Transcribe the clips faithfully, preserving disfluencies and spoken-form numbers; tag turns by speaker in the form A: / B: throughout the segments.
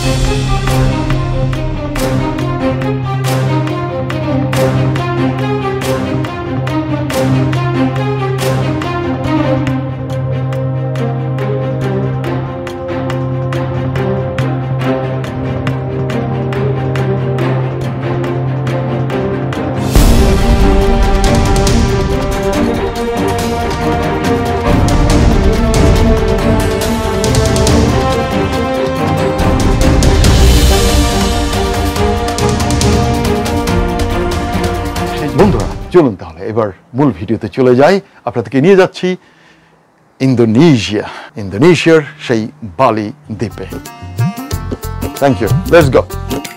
A: বন্ধুরা চলুন তাহলে এবার মূল ভিডিওতে চলে যাই। আপনাদেরকে নিয়ে যাচ্ছি ইন্দোনেশিয়া, ইন্দোনেশিয়ার সেই বালি দ্বীপে। Thank you, let's go.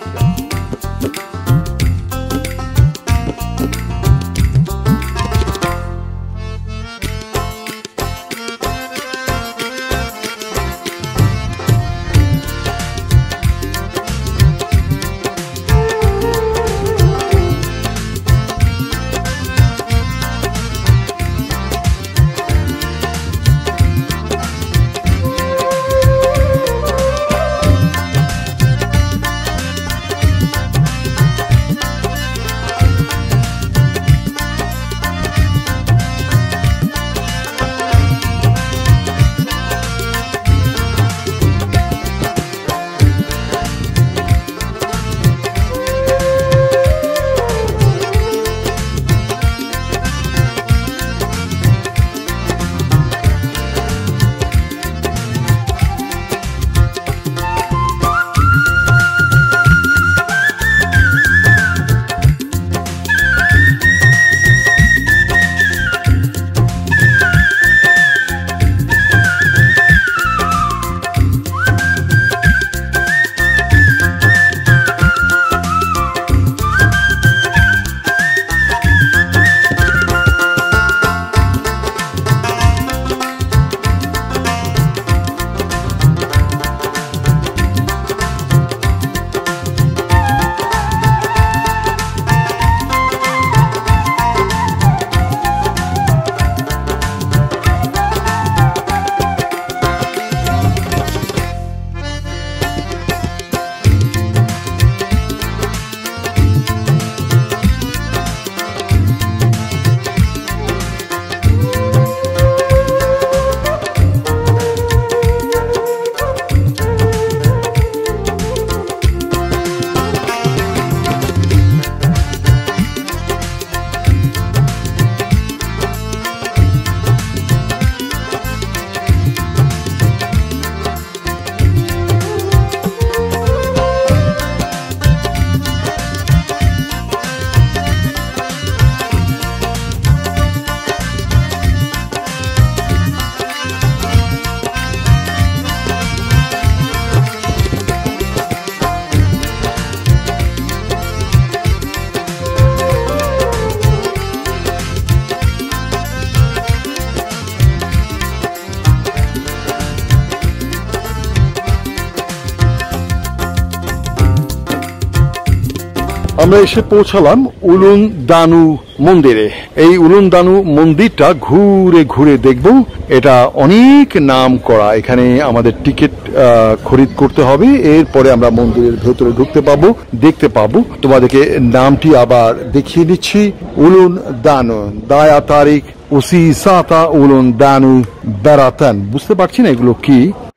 A: আমরা এসে পৌঁছালাম উলুন দানু মন্দিরে। এই উলুন দানু মন্দিরটা ঘুরে ঘুরে দেখব। এটা অনেক নাম করা, এখানে আমাদের টিকিট খরিদ করতে হবে, এরপরে আমরা মন্দিরের ভেতরে ঢুকতে পাবো, দেখতে পাবো। তোমাদেরকে নামটি আবার দেখিয়ে দিচ্ছি। উলুন দানু, দায়া তারিখ উসি সাতা উলুন দানু বেড়াতেন। বুঝতে পারছি না এগুলো কি।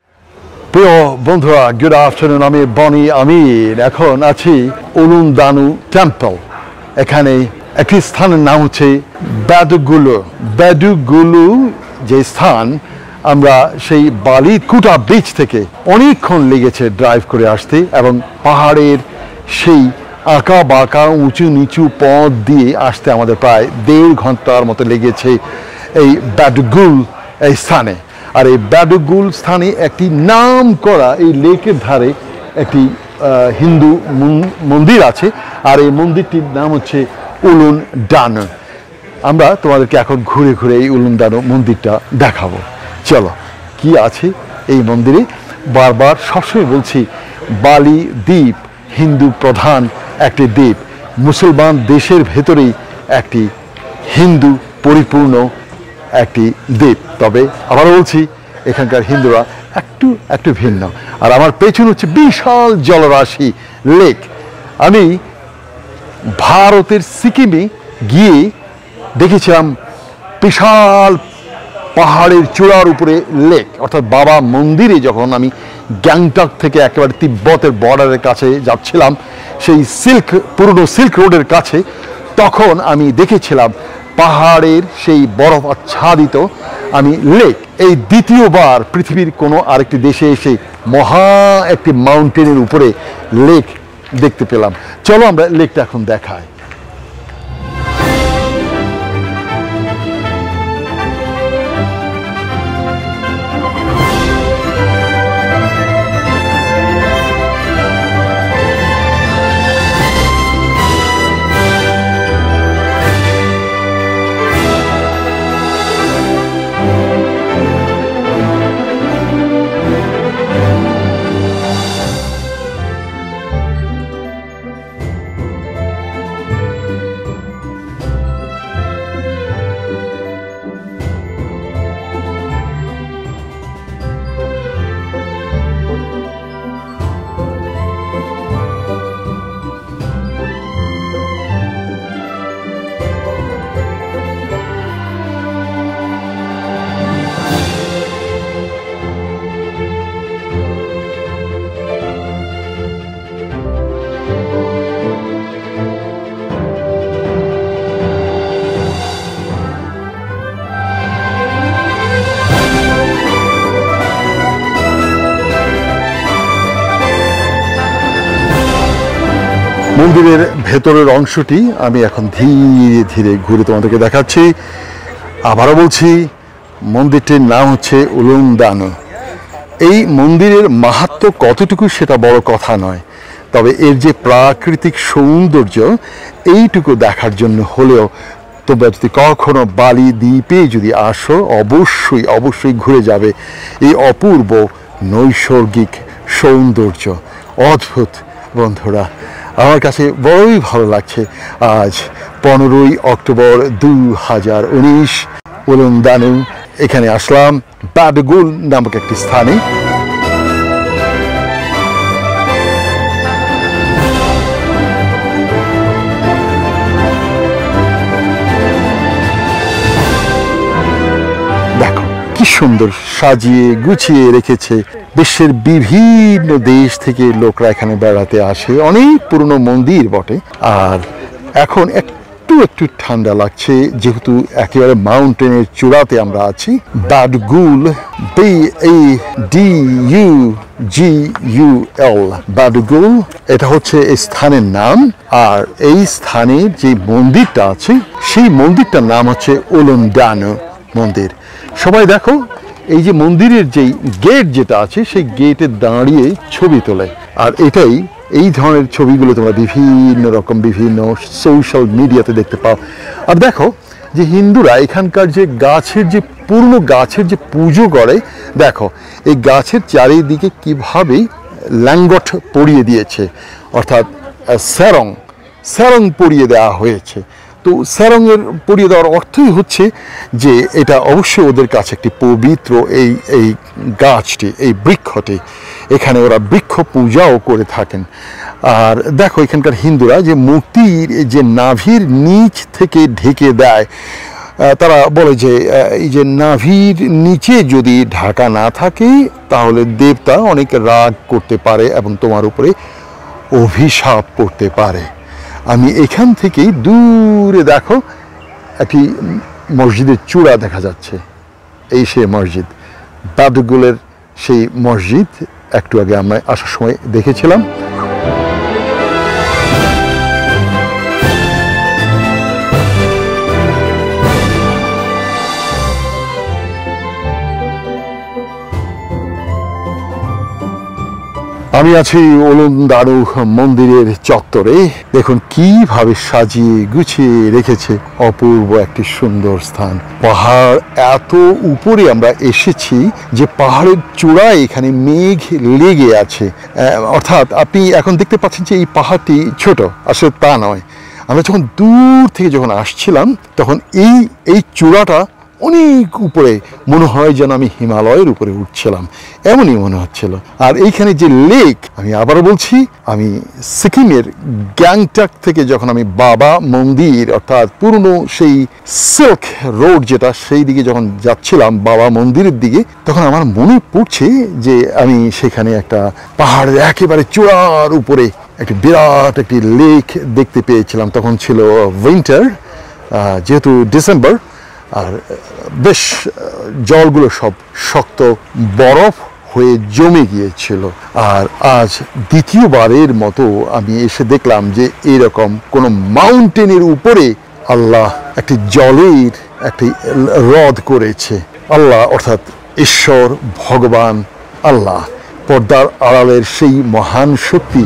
A: প্রিয় বন্ধুরা, গুড আফটারনুন। আমি বনি আমির, এখন আছি উলুন দানু টেম্পল। এখানে একটি স্থানের নাম হচ্ছে বেদুগুলু। বেদুগুলু যে স্থান, আমরা সেই বালি কুটা বিচ থেকে অনেকক্ষণ লেগেছে ড্রাইভ করে আসতে, এবং পাহাড়ের সেই আঁকা বাঁকা উঁচু নিচু পথ দিয়ে আসতে আমাদের প্রায় দেড় ঘন্টার মতো লেগেছে এই বেদুগুল এই স্থানে। আর এই বেদুগুল স্থানে একটি নাম করা এই লেকের ধারে একটি হিন্দু মন্দির আছে, আর এই মন্দিরটির নাম হচ্ছে উলুন দানু। আমরা তোমাদেরকে এখন ঘুরে ঘুরে এই উলুন দানু মন্দিরটা দেখাবো। চলো, কি আছে এই মন্দিরে। বারবার সবসময় বলছি, বালি দ্বীপ হিন্দু প্রধান একটি দ্বীপ, মুসলমান দেশের ভেতরেই একটি হিন্দু পরিপূর্ণ একটি দ্বীপ। তবে আবার বলছি, এখানকার হিন্দুরা একটু একটু ভিন্ন। আর আমার পেছন হচ্ছে বিশাল জলরাশি লেক। আমি ভারতের সিকিমে গিয়ে দেখেছিলাম বিশাল পাহাড়ের চূড়ার উপরে লেক, অর্থাৎ বাবা মন্দিরে যখন আমি গ্যাংটক থেকে একেবারে তিব্বতের বর্ডারের কাছে যাচ্ছিলাম, সেই সিল্ক পুরনো সিল্ক রোডের কাছে, তখন আমি দেখেছিলাম পাহাড়ের সেই বরফ আচ্ছাদিত আমি লেক। এই দ্বিতীয়বার পৃথিবীর কোনো আরেকটি দেশে এসে মহা একটি মাউন্টেনের উপরে লেক দেখতে পেলাম। চলো আমরা লেকটা এখন দেখাই। মন্দিরের ভেতরের অংশটি আমি এখন ধীরে ধীরে ঘুরে তোমাদেরকে দেখাচ্ছি। আবারও বলছি, মন্দিরটির নাম হচ্ছে উলুন দানু। এই মন্দিরের মাহাত্ম্য কতটুকু সেটা বড় কথা নয়, তবে এর যে প্রাকৃতিক সৌন্দর্য এইটুকু দেখার জন্য হলেও তোমরা যদি কখনো বালি দ্বীপে যদি আসো, অবশ্যই অবশ্যই ঘুরে যাবে এই অপূর্ব নৈসর্গিক সৌন্দর্য। অদ্ভুত বন্ধুরা, আমার কাছে বড়ই ভালো লাগছে। আজ পনেরোই অক্টোবর দু হাজার উনিশ উলুন দানু এখানে আসলাম বাদগুল নামক একটি স্থানে। দেখো কি সুন্দর সাজিয়ে গুছিয়ে রেখেছে। বিশ্বের বিভিন্ন দেশ থেকে লোকরা এখানে বেড়াতে আসে। অনেক পুরনো মন্দির বটে। আর এখন একটু একটু ঠান্ডা লাগছে, যেহেতু একেবারে মাউন্টেনের চূড়াতে আমরা আছি। Bedugul, B A D U G U L, Bedugul, এটা হচ্ছে এই স্থানের নাম। আর এই স্থানে যে মন্দিরটা আছে সেই মন্দিরটার নাম হচ্ছে উলুন দানু মন্দির। সবাই দেখো, এই যে মন্দিরের যেই গেট যেটা আছে সেই গেটে দাঁড়িয়ে ছবি তোলে। আর এটাই, এই ধরনের ছবিগুলো তোমরা বিভিন্ন রকম বিভিন্ন সোশ্যাল মিডিয়াতে দেখতে পাও। আর দেখো যে হিন্দুরা এখানকার যে গাছের যে পুরনো গাছের যে পুজো করে, দেখো এই গাছের চারিদিকে কিভাবে ল্যাঙ্গট পরিয়ে দিয়েছে, অর্থাৎ স্যারং স্যারং পরিয়ে দেওয়া হয়েছে। তো স্যারংয়ের পরিয়ে দেওয়ার অর্থই হচ্ছে যে এটা অবশ্যই ওদের কাছে একটি পবিত্র এই এই গাছটি, এই বৃক্ষটি। এখানে ওরা বৃক্ষ পূজাও করে থাকেন। আর দেখো এখানকার হিন্দুরা যে মূর্তির যে নাভির নিচ থেকে ঢেকে দেয়, তারা বলে যে এই যে নাভির নিচে যদি ঢাকা না থাকে তাহলে দেবতা অনেক রাগ করতে পারে এবং তোমার উপরে অভিশাপ করতে পারে। আমি এখান থেকেই দূরে দেখো একটি মসজিদের চূড়া দেখা যাচ্ছে। এই সে মসজিদ, বাদগুলের সেই মসজিদ একটু আগে আমরা আসার সময় দেখেছিলাম। আমি আছি উলুন দানু মন্দিরের চত্বরে। দেখুন কিভাবে সাজিয়ে গুছিয়ে রেখেছে, অপূর্ব একটি সুন্দর স্থান। পাহাড় এত উপরে আমরা এসেছি যে পাহাড়ের চূড়ায় এখানে মেঘ লেগে আছে। অর্থাৎ আপনি এখন দেখতে পাচ্ছেন যে এই পাহাড়টি ছোট, আসলে তা নয়। আমরা যখন দূর থেকে যখন আসছিলাম তখন এই এই চূড়াটা অনেক উপরে, মনে হয় যেন আমি হিমালয়ের উপরে উঠছিলাম, এমনই মনে হচ্ছিল। আর এইখানে যে লেক, আমি আবারও বলছি, আমি সিকিমের গ্যাংটক থেকে যখন আমি বাবা মন্দির অর্থাৎ পুরনো সেই সিল্ক রোড যেটা, সেই দিকে যখন যাচ্ছিলাম বাবা মন্দিরের দিকে, তখন আমার মনে পড়ছে যে আমি সেখানে একটা পাহাড়ের একেবারে চূড়ার উপরে একটি বিরাট একটি লেক দেখতে পেয়েছিলাম। তখন ছিল উইন্টার, যেহেতু ডিসেম্বর, আর বেশ জলগুলো সব শক্ত বরফ হয়ে জমে গিয়েছিল। আর আজ দ্বিতীয়বারের মতো আমি এসে দেখলাম যে এরকম কোনো মাউন্টেনের উপরে আল্লাহ একটি জলের একটি হ্রদ করেছে। আল্লাহ অর্থাৎ ঈশ্বর, ভগবান আল্লাহ, পর্দার আড়ালের সেই মহান শক্তি।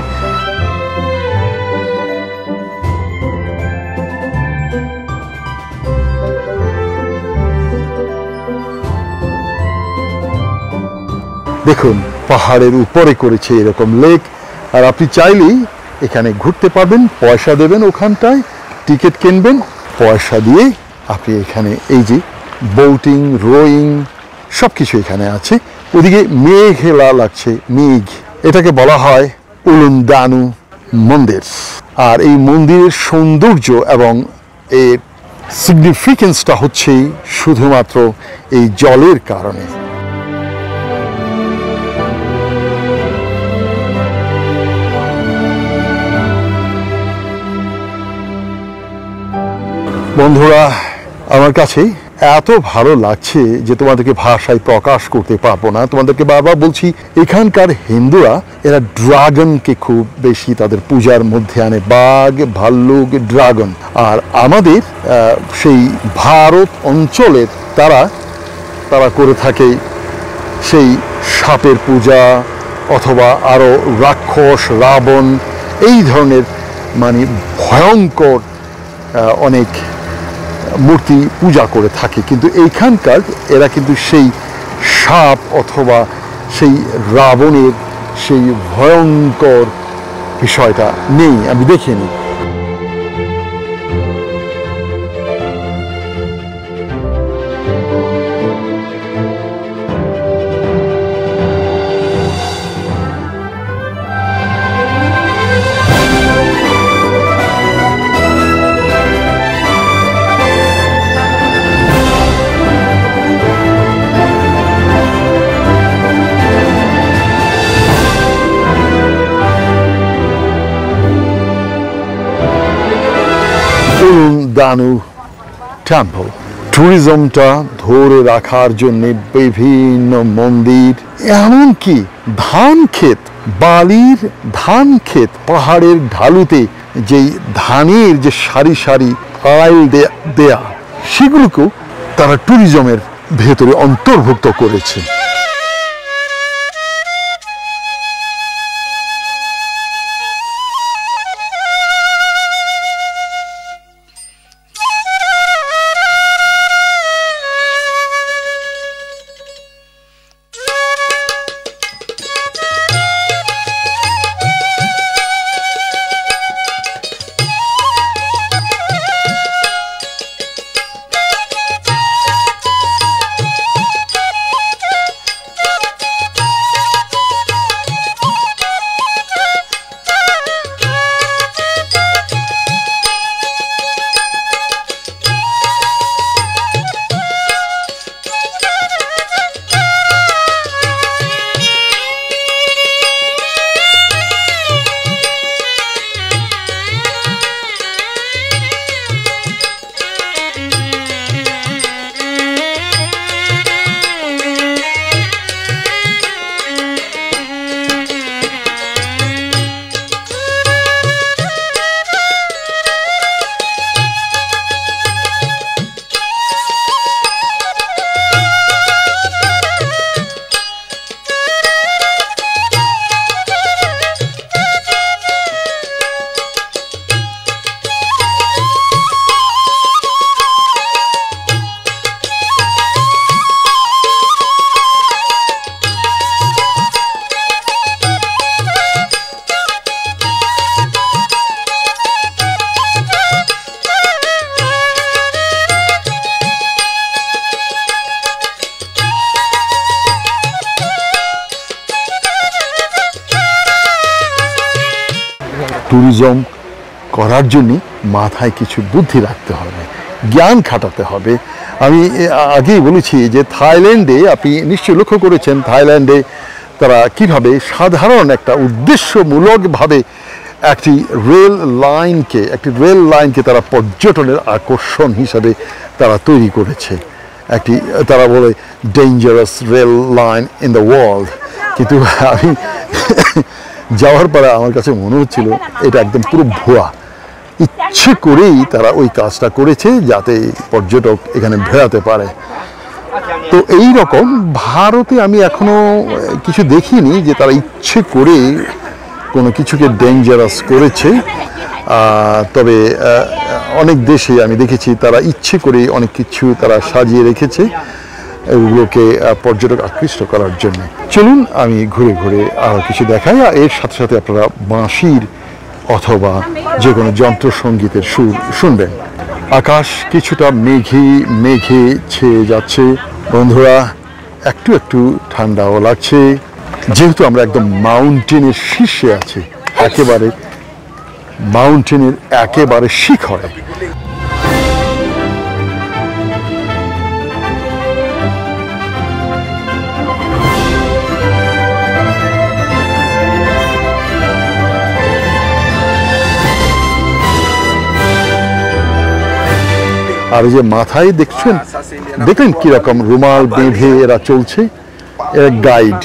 A: দেখুন, পাহাড়ের উপরে করেছে এরকম লেক। আর আপনি চাইলেই এখানে ঘুরতে পারবেন, পয়সা দেবেন, ওখানটায় টিকিট কিনবেন, পয়সা দিয়ে আপনি এখানে এই যে বোটিং, রোয়িং সব কিছু এখানে আছে। ওদিকে মেঘলা লাগছে, মেঘ, এটাকে বলা হয় উলুন দানু মন্দির। আর এই মন্দিরের সৌন্দর্য এবং এর সিগনিফিকেন্সটা হচ্ছে শুধুমাত্র এই জলের কারণে। বন্ধুরা, আমার কাছে এত ভালো লাগছে যে তোমাদেরকে ভাষায় প্রকাশ করতে পারবো না। তোমাদেরকে বারবার বলছি, এখানকার হিন্দুরা এরা ড্রাগনকে খুব বেশি তাদের পূজার মধ্যে আনে, বাঘ, ভাল্লুক, ড্রাগন। আর আমাদের সেই ভারত অঞ্চলের তারা তারা করে থাকে সেই সাপের পূজা, অথবা আরও রাক্ষস, রাবণ, এই ধরনের মানে ভয়ঙ্কর অনেক মূর্তি পূজা করে থাকে। কিন্তু এইখানকার এরা কিন্তু সেই সাপ অথবা সেই রাবণের সেই ভয়ঙ্কর বিষয়টা নেই, আমি দেখিনি। উলুন দানু টেম্পল, ট্যুরিজমটা ধরে রাখার জন্য বিভিন্ন মন্দির, এমনকি ধান ক্ষেত, বালির ধান ক্ষেত, পাহাড়ের ঢালুতে যেই ধানের যে সারি সারি আড়াইল দেয়া, সেগুলোকেও তারা ট্যুরিজমের ভেতরে অন্তর্ভুক্ত করেছে। ট্যুরিজম করার জন্য মাথায় কিছু বুদ্ধি রাখতে হবে, জ্ঞান খাটাতে হবে। আমি আগেই বলেছি যে থাইল্যান্ডে আপনি নিশ্চয়ই লক্ষ্য করেছেন থাইল্যান্ডে তারা কিভাবে সাধারণ একটা উদ্দেশ্যমূলকভাবে একটি রেল লাইনকে একটি রেল লাইনকে তারা পর্যটনের আকর্ষণ হিসাবে তারা তৈরি করেছে। একটি তারা বলে dangerous rail line in the world, কিন্তু আমি যাওয়ার পরে আমার কাছে মনে হচ্ছিল এটা একদম পুরো ভুয়া। ইচ্ছে করেই তারা ওই কাজটা করেছে যাতে পর্যটক এখানে বেড়াতে পারে। তো এই রকম ভারতে আমি এখনো কিছু দেখিনি যে তারা ইচ্ছে করে কোনো কিছুকে ডেঞ্জারাস করেছে, তবে অনেক দেশে আমি দেখেছি তারা ইচ্ছে করে অনেক কিছু তারা সাজিয়ে রেখেছে এগুলোকে পর্যটক আকৃষ্ট করার জন্য। চলুন আমি ঘুরে ঘুরে আরও কিছু দেখাই, আর এর সাথে সাথে আপনারা বাঁশির অথবা যে কোনো যন্ত্রসঙ্গীতের সুর শুনবেন। আকাশ কিছুটা মেঘে মেঘে ছেয়ে যাচ্ছে বন্ধুরা, একটু একটু ঠান্ডাও লাগছে যেহেতু আমরা একদম মাউন্টেনের শীর্ষে আছি, একেবারে মাউন্টেনের একেবারে শিখরে। আর এই যে মাথায় দেখছেন, দেখলেন কিরকম রুমাল বেঁধে এরা চলছে, এরা গাইড।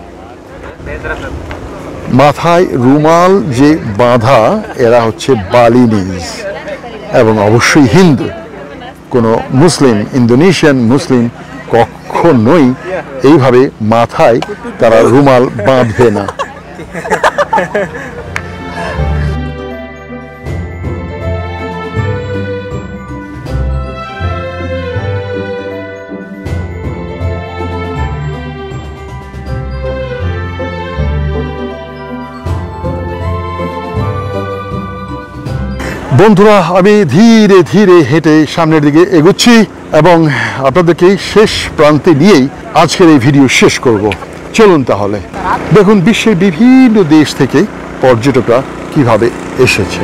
A: মাথায় রুমাল যে বাঁধা এরা হচ্ছে বালিনিজ এবং অবশ্যই হিন্দু। কোনো মুসলিম, ইন্দোনেশিয়ান মুসলিম কখনোই এইভাবে মাথায় তারা রুমাল বাঁধবে না। বন্ধুরা, আমি ধীরে ধীরে হেঁটে সামনের দিকে এগোচ্ছি এবং আপনাদেরকে শেষ প্রান্তে নিয়েই আজকের এই ভিডিও শেষ করব। চলুন তাহলে দেখুন বিশ্বের বিভিন্ন দেশ থেকে পর্যটকরা কিভাবে এসেছে।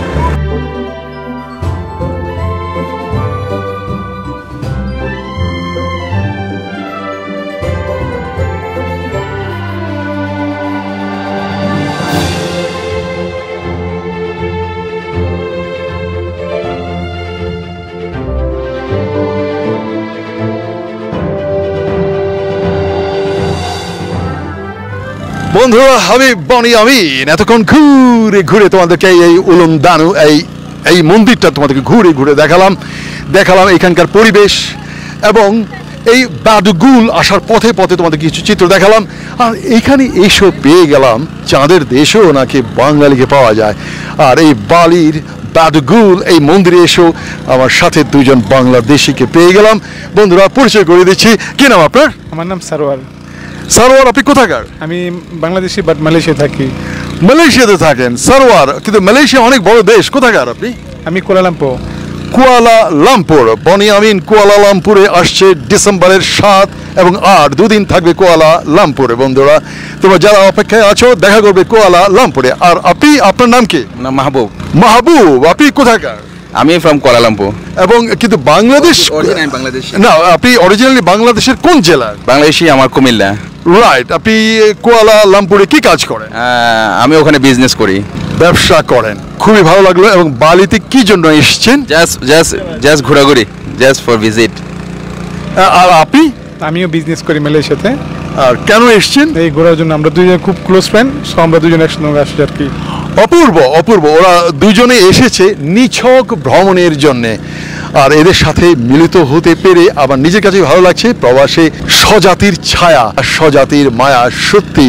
A: বন্ধুরা, আমি বনি আমিন এতক্ষণ ঘুরে ঘুরে তোমাদেরকে এই উলুন দানু এই এই মন্দিরটা তোমাদেরকে ঘুরে ঘুরে দেখালাম দেখালাম এখানকার পরিবেশ এবং এই বাদুগুল আসার পথে পথে তোমাদের কিছু চিত্র দেখালাম। আর এইখানে এসব পেয়ে গেলাম চাঁদের দেশেও নাকি বাঙালিকে পাওয়া যায়। আর এই বালির বাদুগুল এই মন্দিরে এসেও আমার সাথে দুজন বাংলাদেশিকে পেয়ে গেলাম। বন্ধুরা, পরিচয় করে দিচ্ছি। কি নাম আপনার?
B: আমার নাম সারোয়ার।
A: সারোয়ার, আপনি কোথাকার?
B: আমি বাংলাদেশি, বাট মালয়েশিয়া থাকি।
A: মালয়েশিয়াতে থাকেন সারোয়ার, কিন্তু মালয়েশিয়া অনেক বড় দেশ। কোথাকার আপনি?
B: আমি কুয়ালালামপুর।
A: কুয়ালালামপুর। বনি আমিন কুয়ালালামপুরে আসছে ডিসেম্বরের সাত এবং আট, দুদিন থাকবে কুয়ালালামপুরে। বন্ধুরা, তোমরা যারা অপেক্ষায় আছো দেখা করবে কুয়ালালামপুরে। আর আপনি, আপনার নাম কি?
C: না, মাহবুব।
A: মাহবুব, আপনি কোথাকার?
C: আমি ফ্রম কুয়ালালামপুর।
A: এবং কিন্তু বাংলাদেশ
C: বাংলাদেশ
A: না, আপনি অরিজিনালি বাংলাদেশের কোন জেলার?
C: বাংলাদেশি, আমার কুমিল্লা।
A: রাইট। আপনি কুয়ালালামপুরে কি কাজ করেন?
C: আমি ওখানে বিজনেস করি,
A: ব্যবসা করেন। খুবই ভালো লাগলো। এবং বালিতে কি জন্য এসেছেন?
C: জাস্ট জাস্ট জাস্ট ঘোরাঘুরি, জাস্ট ফর ভিজিট।
A: আর আপনি?
B: আমিও বিজনেস করি মালয়েশিয়াতে।
A: আর কেন এসেছেন?
B: এই ঘোরার জন্য। আমরা দুজন খুব ক্লোজ ফ্রেন্ড, সো আমরা দুজন একসঙ্গে আসছি আর কি।
A: অপূর্ব অপূর্ব। ওরা দুজনে এসেছে নিছক ভ্রমণের জন্যে, আর এদের সাথে মিলিত হতে পেরে আবার নিজের কাছে ভালো লাগছে। প্রবাসে স্বজাতির ছায়া, স্বজাতির মায়া সত্যি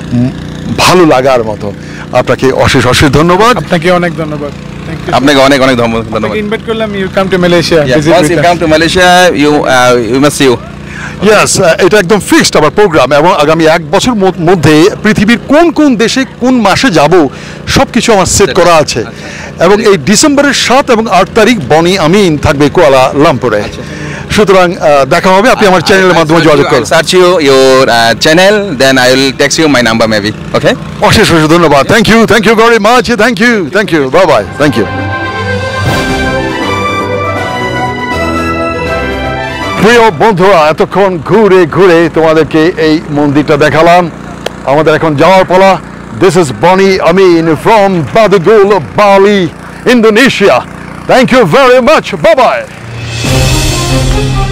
A: ভালো লাগার মতো। আপনাকে অশেষ অশেষ ধন্যবাদ।
B: আপনাকে অনেক ধন্যবাদ।
C: আপনাকে অনেক অনেক ধন্যবাদ।
B: ইনভাইট করলাম, you come to Malaysia.
C: You come to Malaysia, you you must see you.
A: Yes, এটা একদম ফিক্সড আমার প্রোগ্রাম, এবং আগামী এক বছর মধ্যে পৃথিবীর কোন কোন দেশে কোন মাসে যাব সব কিছু আমার সেট করা আছে। এবং এই ডিসেম্বরের সাত এবং আট তারিখ বনি আমিন থাকবে কুয়ালালামপুরে। সুতরাং আহ, দেখা হবে, আপনি আমার চ্যানেলের মাধ্যমে যোগাযোগ করুন।
C: Search you your channel, then I will text you my number maybe. Okay,
A: অশেষ অশেষ ধন্যবাদ। Thank you, thank you very much, thank you, thank you, bye bye, thank you. প্রিয় বন্ধুরা, এতক্ষণ ঘুরে ঘুরে তোমাদেরকে এই মন্দিরটা দেখালাম। আমাদের এখন যাওয়ার পালা। This is Boni Amin from Bedugul, Bali, Indonesia. Thank you very much, bye by.